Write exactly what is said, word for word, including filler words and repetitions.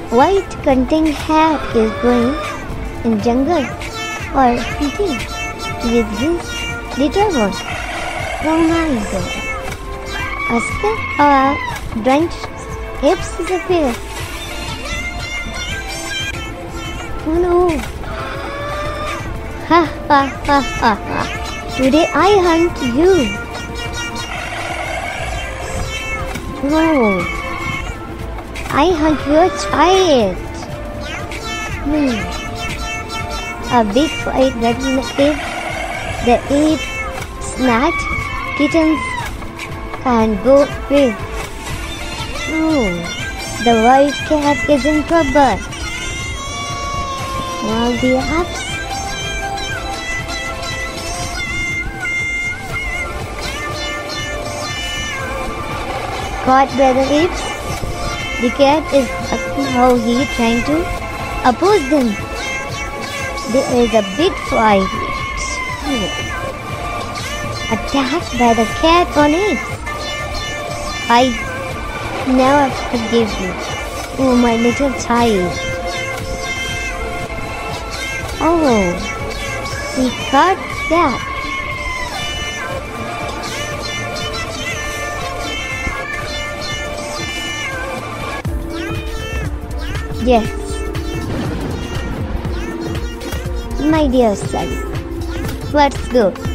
white cunning hat is going in jungle or hunting with his little one. Oh my god. Oscar or drenched apes disappear. Oh no. Ha ha ha ha ha. Today I hunt you. No. I hunt your child. Hmm. A big fight that in the ape. The ape snatched kittens and go away. Oh, the white cat is in trouble. Now the apes. Caught by the apes, the cat is asking how he is trying to oppose them. There is a big fight. Attacked by the cat on apes. I never forgive you. Oh, my little child. Oh, he caught that. Yes, my dear son, let's go.